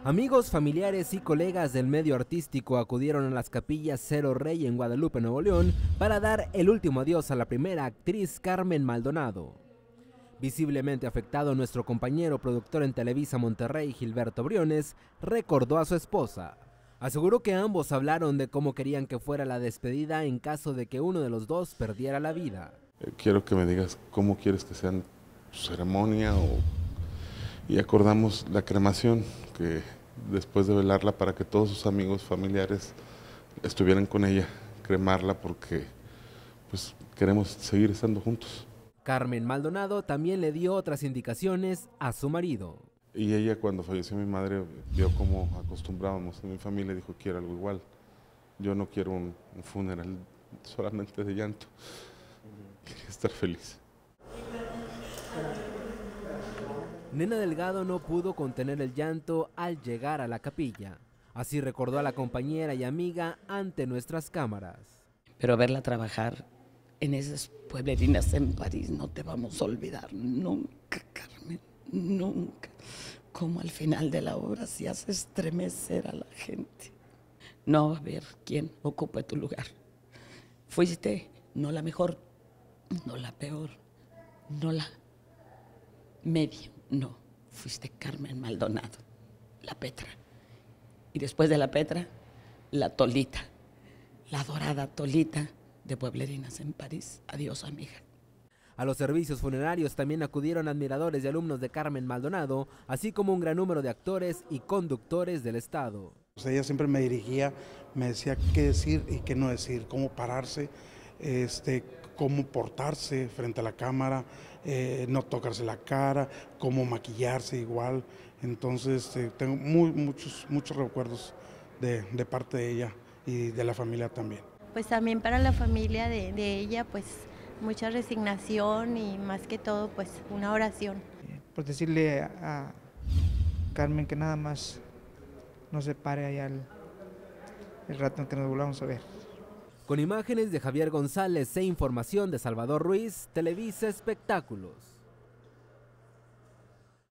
Amigos, familiares y colegas del medio artístico acudieron a las capillas Cerro Rey en Guadalupe, Nuevo León, para dar el último adiós a la primera actriz Carmen Maldonado. Visiblemente afectado, nuestro compañero productor en Televisa Monterrey, Gilberto Briones, recordó a su esposa. Aseguró que ambos hablaron de cómo querían que fuera la despedida en caso de que uno de los dos perdiera la vida. Quiero que me digas cómo quieres que sea tu ceremonia y acordamos la cremación, que después de velarla para que todos sus amigos, familiares estuvieran con ella, cremarla porque pues queremos seguir estando juntos. Carmen Maldonado también le dio otras indicaciones a su marido. Y ella, cuando falleció mi madre, vio cómo acostumbrábamos en mi familia, dijo: quiero algo igual. Yo no quiero un funeral solamente de llanto, quería estar feliz. Nena Delgado no pudo contener el llanto al llegar a la capilla. Así recordó a la compañera y amiga ante nuestras cámaras. Pero verla trabajar en esas pueblerinas en París, no te vamos a olvidar nunca, Carmen, nunca. Como al final de la obra se hace estremecer a la gente. No va a haber quien ocupe tu lugar. Fuiste no la mejor, no la peor, no la media, no. Fuiste Carmen Maldonado, la Petra. Y después de la Petra, la Tolita, la dorada Tolita de Pueblerinas en París. Adiós, amiga. A los servicios funerarios también acudieron admiradores y alumnos de Carmen Maldonado, así como un gran número de actores y conductores del estado. Ella siempre me dirigía, me decía qué decir y qué no decir, cómo pararse, cómo portarse frente a la cámara, no tocarse la cara, cómo maquillarse igual. Entonces tengo muchos recuerdos de parte de ella y de la familia también. Pues también para la familia de ella, pues mucha resignación y más que todo pues una oración. Pues decirle a Carmen que nada más no se pare allá el rato en que nos volvamos a ver. Con imágenes de Javier González e información de Salvador Ruiz, Televisa Espectáculos.